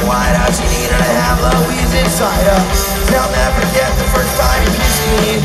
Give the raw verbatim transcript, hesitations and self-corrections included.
White House, she needed to have Louise inside her. I'll never forget the first time you kissed me.